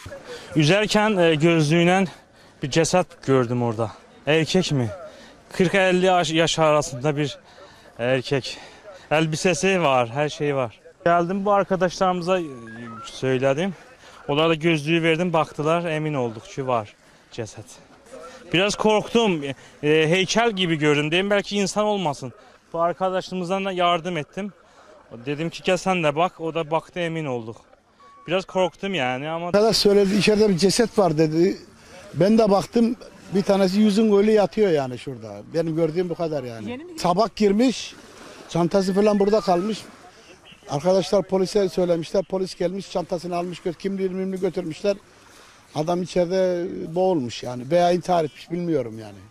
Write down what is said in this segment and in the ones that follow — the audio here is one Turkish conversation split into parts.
Üzerken gözlüğüyle bir ceset gördüm orada. Erkek mi? 40-50 yaş arasında bir erkek. Elbisesi var, her şeyi var. Geldim bu arkadaşlarımıza söyledim. Onlara da gözlüğü verdim, baktılar, emin olduk ki var ceset. Biraz korktum, heykel gibi gördüm. Dedim belki insan olmasın. Bu arkadaşımızdan da yardım ettim. Dedim ki gel sen de bak, o da baktı, emin olduk. Biraz korktum yani ama... Arkadaş söyledi, içeride bir ceset var dedi. Ben de baktım, bir tanesi yüzün öyle yatıyor yani şurada. Benim gördüğüm bu kadar yani. Sabah girmiş, çantası falan burada kalmış. Arkadaşlar polise söylemişler, polis gelmiş, çantasını almış, kimliğini götürmüşler. Adam içeride boğulmuş yani veya intihar etmiş, bilmiyorum yani.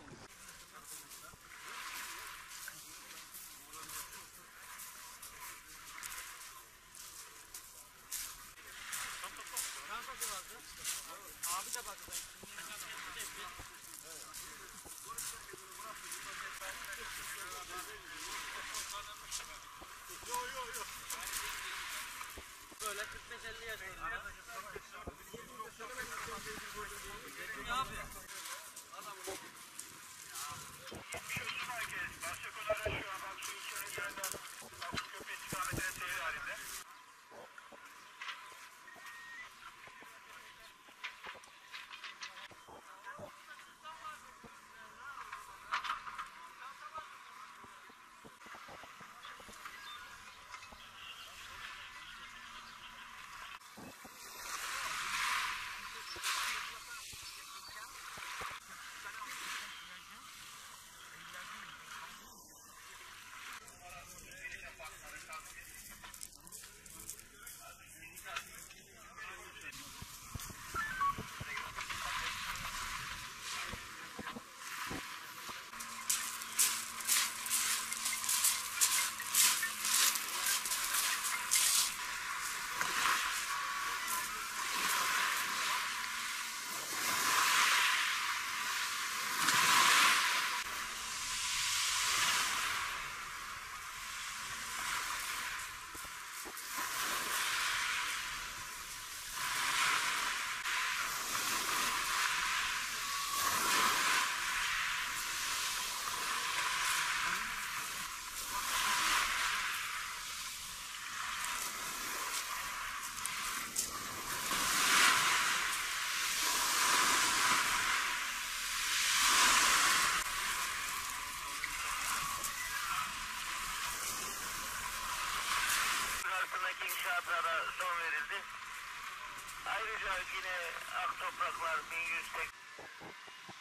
Böyle 45-50 yaşlarında. İnşaatlara son verildi. Ayrıca yine Ak Topraklar 1100